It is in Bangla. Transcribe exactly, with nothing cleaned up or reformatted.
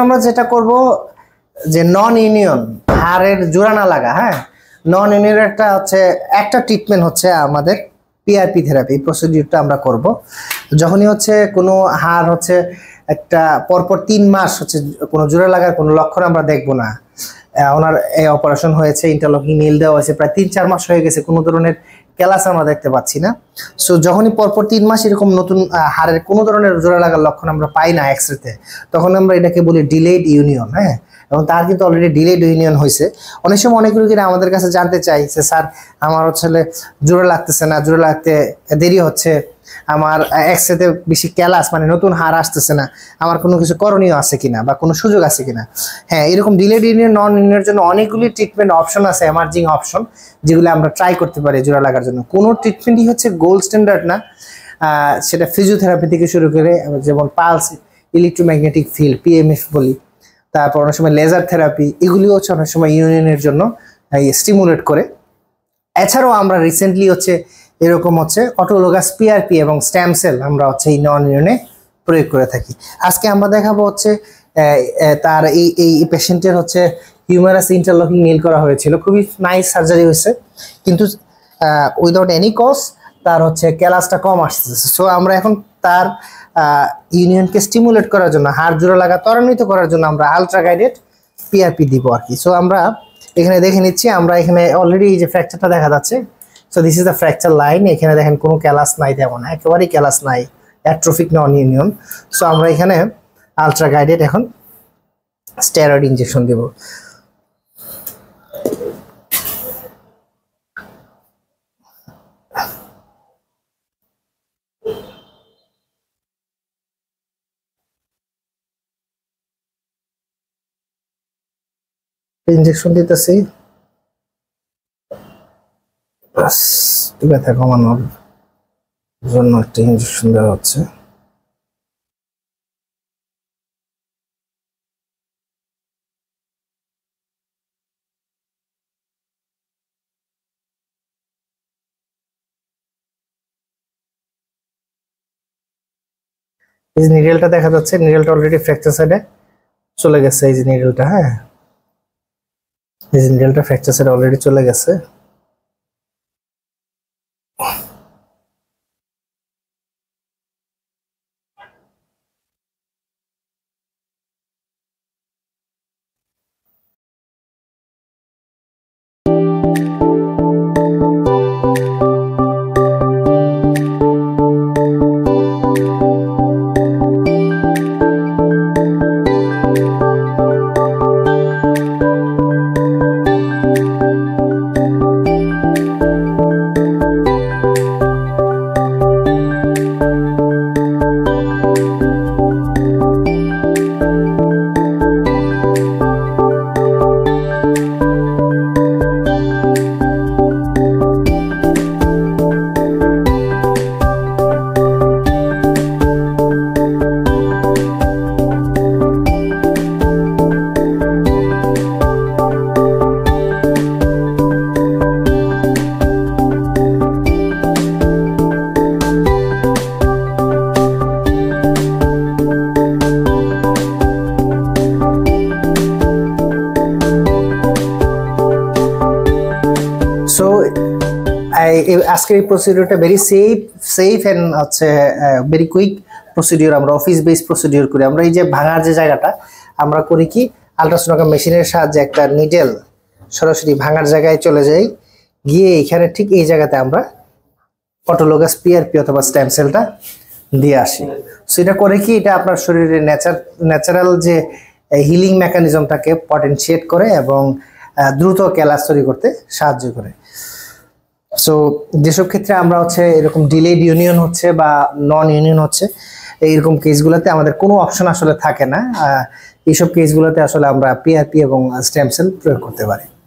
আমরা যেটা করব যে নন ইউনিয়ন হাড়ের জোড়া না লাগা, হ্যাঁ, নন ইউনিয়নের একটা হচ্ছে একটা ট্রিটমেন্ট হচ্ছে আমাদের পিআরপি থেরাপি প্রসিডিউরটা আমরা করব। যখনই হচ্ছে কোনো হাড় হচ্ছে একটা পরপর তিন মাস হচ্ছে কোনো জোড়া লাগার কোনো লক্ষণ আমরা দেখব না, ওনার এই অপারেশন হয়েছে, ইন্টারলকিং নীল দেওয়া হয়েছে, প্রায় তিন চার মাস হয়ে গেছে, কোনো ধরনের ক্যালাস আমরা দেখতে পাচ্ছি না। সো যখনই পরপর তিন মাস এরকম নতুন হাড়ের কোনো ধরনের জোড়া লাগার লক্ষণ আমরা পাই না এক্সরেতে, তখন আমরা এটাকে বলি ডিলেড ইউনিয়ন। হ্যাঁ, এবং তার কিন্তু অলরেডি ডিলেড ইউনিয়ন হয়েছে। অনেক সময় অনেক রোগীরা আমাদের কাছে জানতে চাই যে স্যার আমার হচ্ছে জোড়া লাগতেছে না, জোড়া লাগতে দেরি হচ্ছে, আমার এক্সরেতে বেশি ক্যালাস মানে নতুন হাড় আসতেছে না, আমার কোনো কিছু করণীয় আছে কিনা বা কোনো সুযোগ আছে কিনা। হ্যাঁ, এরকম ডিলেড ইউনিয়ন নন ইউনিয়নের জন্য অনেকগুলি ট্রিটমেন্ট অপশন আছে, এমার্জিং অপশন, যেগুলো আমরা ট্রাই করতে পারি জোড়া লাগার জন্য। কোনো ট্রিটমেন্টই হচ্ছে গোল্ড স্ট্যান্ডার্ড না, সেটা ফিজিওথেরাপি থেকে শুরু করে যেমন পালস ইলেকট্রোম্যাগনেটিক ফিল্ড পিএমএফ বলি, তারপর অনেক সময় লেজার থেরাপি, এগুলিও হচ্ছে অনেক সময় ইউনিয়নের জন্য স্টিমুলেট করে। এছাড়াও আমরা রিসেন্টলি হচ্ছে এরকম হচ্ছে অটোলোগাস পিআরপি এবং স্টেম সেল আমরা হচ্ছে এই নন ইউনিয়নে প্রয়োগ করে থাকি। আজকে আমরা দেখাবো হচ্ছে তার এই এই পেশেন্টের হচ্ছে হিউমেরাস ইন্টারলকিং নীল করা হয়েছিল, খুবই নাইস সার্জারি হয়েছে, কিন্তু উইদাউট এনি কজ তার হচ্ছে ক্যালাসটা কম আসতেছে। সো আমরা এখন তার ইউনিয়নকে স্টিমুলেট করার জন্য, হাড় জোড়া লাগা ত্বরান্বিত করার জন্য আমরা আলট্রা গাইডেড পিআরপি দিব আর কি। সো আমরা এখানে দেখে নিচ্ছি, আমরা এখানে অলরেডি এই যে ফ্র্যাকচারটা দেখা যাচ্ছে, so this is the fracture line. এখানে দেখেন কোনো ক্যালাস নাই, তেমন একেবারেই ক্যালাস নাই, অ্যাট্রোফিক নন ইউনিয়ন। সো আমরা এখানে আলট্রা গাইডেড এখন স্টেরয়েড ইনজেকশন দেব। ইনজেকশন দিতেছি ব্যথা কমানোর জন্য, একটা ইনজেকশন দেওয়া হচ্ছে। এই যে নিডেলটা দেখা যাচ্ছে, নিডেলটা অলরেডি ফ্র্যাকচার সাইডে চলে গেছে। এই যে নিডেলটা, হ্যাঁ, এই যে নিডেলটা ফ্র্যাকচার সাইডে অলরেডি চলে গেছে। সো আজকের এই প্রসিডিউরটা ভেরি সেফ সেফ অ্যান্ড হচ্ছে ভেরি কুইক প্রসিডিউর। আমরা অফিস বেস প্রসিডিউর করি। আমরা এই যে ভাঙার যে জায়গাটা আমরা করি কি, আলট্রাসোনোগ্রাম মেশিনের সাহায্যে একটা নিডেল সরাসরি ভাঙার জায়গায় চলে যাই, গিয়ে এখানে ঠিক এই জায়গাতে আমরা অটোলোগাস পিআরপি অথবা স্টেম সেলটা দিয়ে আসি। সো এটা করে কি, এটা আপনার শরীরের ন্যাচার ন্যাচারাল যে হিলিং মেকানিজমটাকে পটেনশিয়েট করে এবং দ্রুত ক্যালাস তৈরি করতে সাহায্য করে। সো যেসব ক্ষেত্রে আমরা হচ্ছে এরকম ডিলেড ইউনিয়ন হচ্ছে বা নন ইউনিয়ন হচ্ছে, এইরকম কেসগুলোতে আমাদের কোনো অপশন আসলে থাকে না, এইসব কেসগুলোতে আসলে আমরা পিআরপি এবং স্টেম সেল প্রয়োগ করতে পারি।